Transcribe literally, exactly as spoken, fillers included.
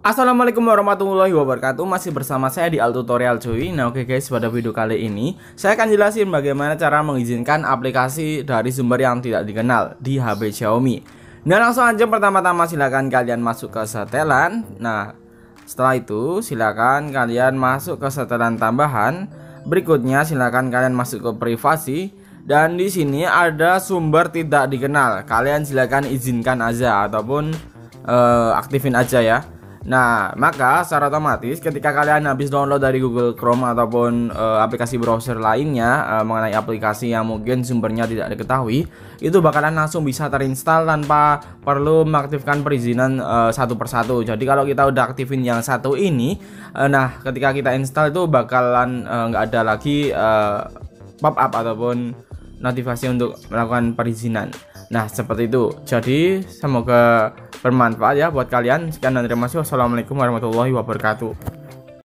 Assalamualaikum warahmatullahi wabarakatuh. Masih bersama saya di Al Tutorial cuy. Nah oke guys, pada video kali ini saya akan jelasin bagaimana cara mengizinkan aplikasi dari sumber yang tidak dikenal di H P Xiaomi. Nah langsung aja, pertama-tama silakan kalian masuk ke setelan. Nah setelah itu silakan kalian masuk ke setelan tambahan. Berikutnya silakan kalian masuk ke privasi. Dan di sini ada sumber tidak dikenal. Kalian silakan izinkan aja ataupun uh, aktifin aja ya. Nah, maka secara otomatis ketika kalian habis download dari Google Chrome ataupun uh, aplikasi browser lainnya uh, mengenai aplikasi yang mungkin sumbernya tidak diketahui, itu bakalan langsung bisa terinstall tanpa perlu mengaktifkan perizinan uh, satu persatu. Jadi kalau kita udah aktifin yang satu ini, uh, nah ketika kita install itu bakalan nggak uh, ada lagi uh, pop up ataupun notifikasi untuk melakukan perizinan. Nah seperti itu. Jadi semoga bermanfaat ya buat kalian. Sekian dan terima kasih. Wassalamualaikum warahmatullahi wabarakatuh.